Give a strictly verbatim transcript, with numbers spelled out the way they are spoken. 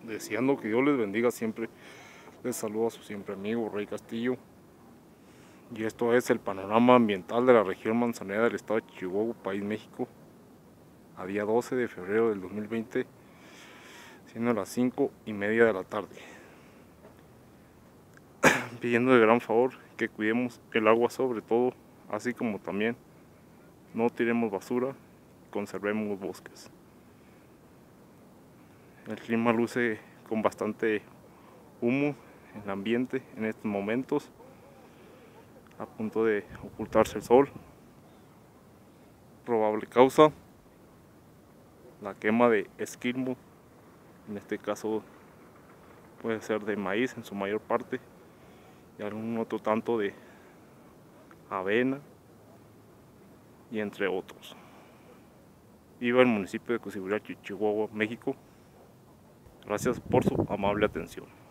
deseando que Dios les bendiga siempre. Les saludo a su siempre amigo Rey Castillo. Y esto es el panorama ambiental de la región manzanera del estado de Chihuahua, país México, a día doce de febrero del dos mil veinte, siendo las cinco y media de la tarde. Pidiendo de gran favor que cuidemos el agua sobre todo, así como también no tiremos basura, conservemos bosques. El clima luce con bastante humo en el ambiente en estos momentos, a punto de ocultarse el sol. Probable causa: la quema de esquilmo, en este caso puede ser de maíz en su mayor parte y algún otro tanto de avena y entre otros. Viva el municipio de Cocihuirachi, Chihuahua, México. Gracias por su amable atención.